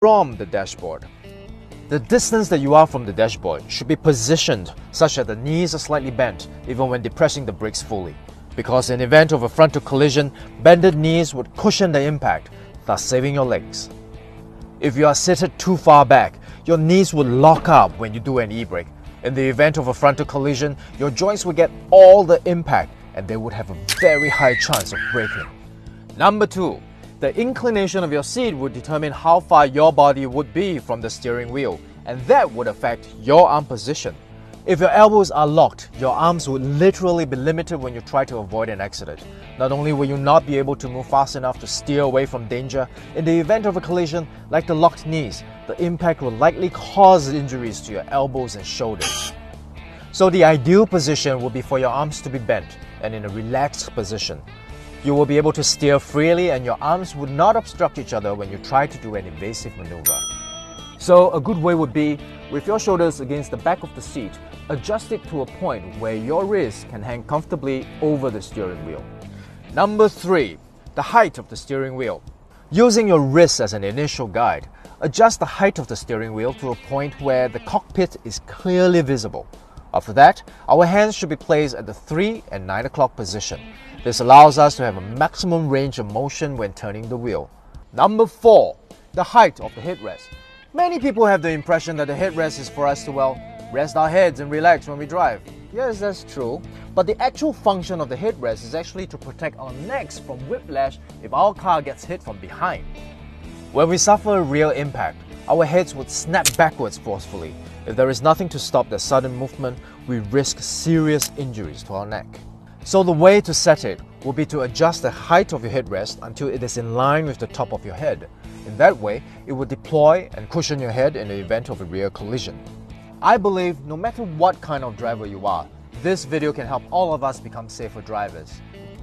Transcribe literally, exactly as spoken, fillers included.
from the dashboard. The distance that you are from the dashboard should be positioned such that the knees are slightly bent even when depressing the brakes fully, because in event of a frontal collision, bended knees would cushion the impact, thus saving your legs. If you are seated too far back, your knees would lock up when you do an e-brake. In the event of a frontal collision, your joints will get all the impact and they would have a very high chance of breaking. Number two, the inclination of your seat would determine how far your body would be from the steering wheel, and that would affect your arm position. If your elbows are locked, your arms would literally be limited when you try to avoid an accident. Not only will you not be able to move fast enough to steer away from danger, in the event of a collision, like the locked knees, the impact will likely cause injuries to your elbows and shoulders. So the ideal position would be for your arms to be bent and in a relaxed position. You will be able to steer freely and your arms would not obstruct each other when you try to do an evasive maneuver. So a good way would be, with your shoulders against the back of the seat, adjust it to a point where your wrists can hang comfortably over the steering wheel. Number three, the height of the steering wheel. Using your wrists as an initial guide, adjust the height of the steering wheel to a point where the cockpit is clearly visible. After that, our hands should be placed at the three and nine o'clock position. This allows us to have a maximum range of motion when turning the wheel. Number four, the height of the headrest. Many people have the impression that the headrest is for us to, well, rest our heads and relax when we drive. Yes, that's true, but the actual function of the headrest is actually to protect our necks from whiplash if our car gets hit from behind. When we suffer a real impact, our heads would snap backwards forcefully. If there is nothing to stop the sudden movement, we risk serious injuries to our neck. So the way to set it will be to adjust the height of your headrest until it is in line with the top of your head. In that way, it will deploy and cushion your head in the event of a rear collision. I believe no matter what kind of driver you are, this video can help all of us become safer drivers.